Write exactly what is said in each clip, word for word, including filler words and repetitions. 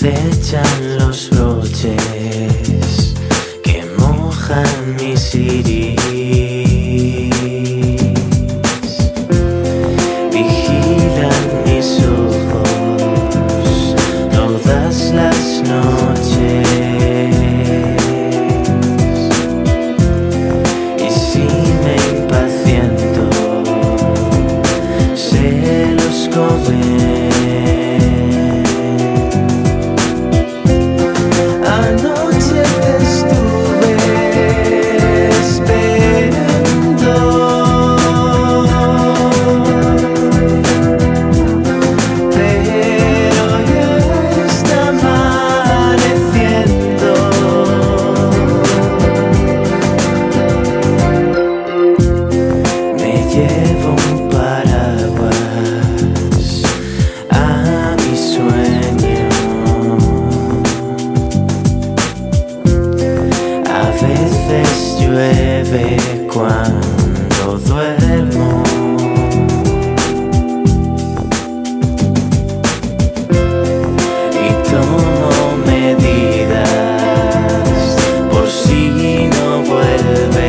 acechan los broches que mojan mis iris. Vigilan mis ojos todas las noches. Y si me impaciento, se los comen. Llevo un paraguas a mi sueño. A veces llueve cuando duermo. Y tomo medidas por si no vuelve.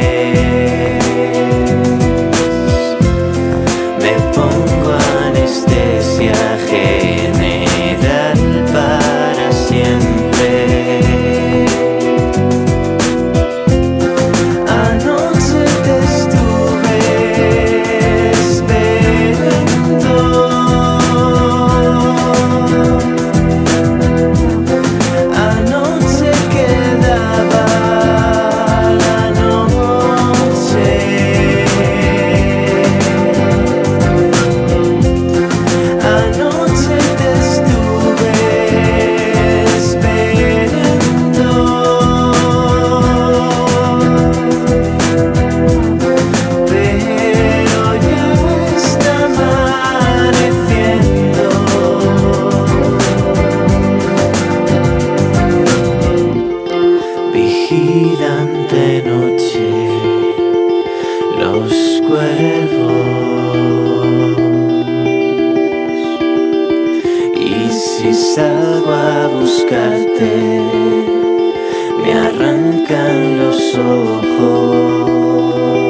General para siempre. Anoche te estuve esperando. Anoche quedaba la noche. Anoche te estuve esperando, pero ya está amaneciendo. Vigilan de noche los cuervos. Y si salgo a buscarte, me arrancan los ojos.